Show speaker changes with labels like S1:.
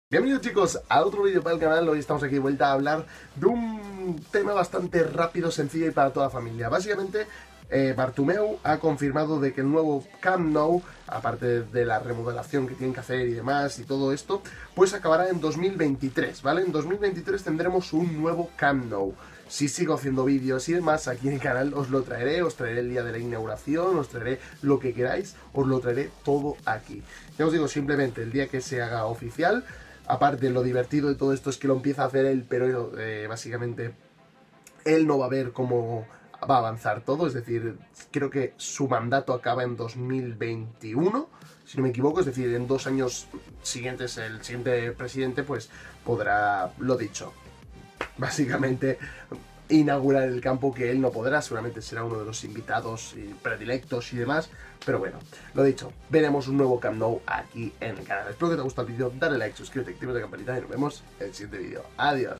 S1: Bienvenidos chicos a otro vídeo para el canal. Hoy estamos aquí de vuelta a hablar de un tema bastante rápido, sencillo y para toda la familia. Básicamente Bartomeu ha confirmado de que el nuevo Camp Nou, aparte de la remodelación que tienen que hacer y demás y todo esto, pues acabará en 2023, ¿vale? En 2023 tendremos un nuevo Camp Nou. Si sigo haciendo vídeos y demás aquí en el canal os lo traeré, os traeré el día de la inauguración, os traeré lo que queráis, os lo traeré todo aquí. Ya os digo, simplemente el día que se haga oficial. Aparte, lo divertido de todo esto es que lo empieza a hacer él, pero básicamente él no va a ver cómo va a avanzar todo. Es decir, creo que su mandato acaba en 2021, si no me equivoco. Es decir, en 2 años siguientes el siguiente presidente pues podrá, lo dicho, básicamente inaugurar el campo, que él no podrá, seguramente será uno de los invitados predilectos y demás, pero bueno, lo dicho, veremos un nuevo Camp Nou aquí en el canal. Espero que te haya gustado el vídeo, dale like, suscríbete, activa la campanita y nos vemos en el siguiente vídeo. Adiós.